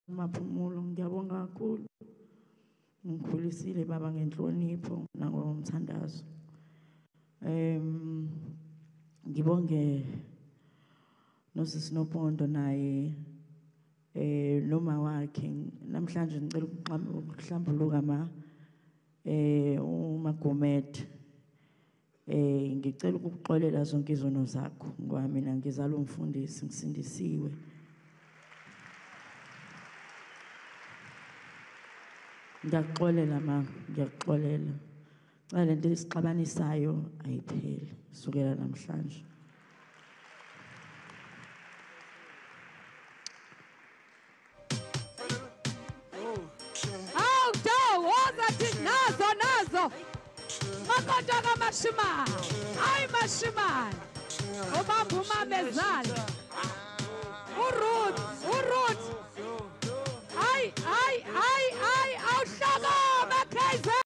maphumulo ngiyabonga kakhulu ngikhulisile baba ngenhlonipho nangomthandazo ngibonge noSisinopondo naye noma wakhe namhlanje ngicela ukuhlambuluka uMagomed ngicela ukuxolela zonke izono zakho ngoba mina ngizala umfundisi ngisindisiwe ngiyaxolela ngiyaxolela xa lento esixabanisayo ayipheli sukela namhlanje nazo makonto kamashimane hayi mashimane ubamba umamezala uRuth hayi awuhlaka